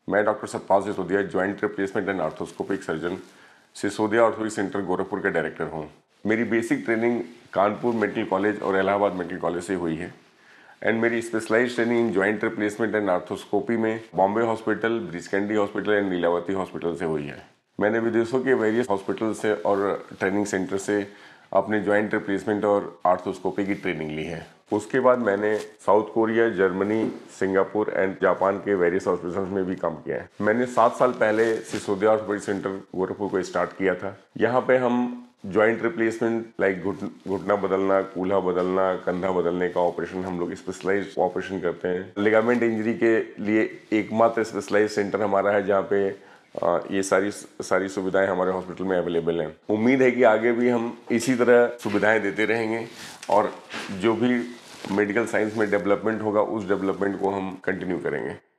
मैं doctor Satpal Sisodia, joint replacement and arthroscopic surgeon, Sisodia orthopaedic centre Gorakhpur के director हूँ। मेरी basic training Kanpur medical college और इलाहाबाद मेडिकल कॉलेज से हुई है एंड मेरी specialised training in joint replacement and arthroscopy में Bombay hospital, Breach Candy hospital and Lilavati hospital से हुई है। मैंने विदेशों के वेरियस हॉस्पिटल से और ट्रेनिंग सेंटर से अपने जॉइंट रिप्लेसमेंट और आर्थोस्कोपी की ट्रेनिंग ली है। उसके बाद मैंने South Korea, Germany, Singapore and Japan के वेरियस हॉस्पिटल्स में भी काम किया है। मैंने 7 साल पहले सिसोदिया ऑर्थोपेडिक सेंटर गोरखपुर को स्टार्ट किया था। यहाँ पे हम जॉइंट रिप्लेसमेंट लाइक घुटना बदलना, कूल्हा बदलना, कंधा बदलने का ऑपरेशन हम लोग स्पेशलाइज्ड ऑपरेशन करते हैं। लिगामेंट इंजरी के लिए एकमात्र स्पेशलाइज्ड सेंटर हमारा है जहाँ पे ये सारी सुविधाएं हमारे हॉस्पिटल में अवेलेबल हैं। उम्मीद है कि आगे भी हम इसी तरह सुविधाएं देते रहेंगे और जो भी मेडिकल साइंस में डेवलपमेंट होगा उस डेवलपमेंट को हम कंटिन्यू करेंगे।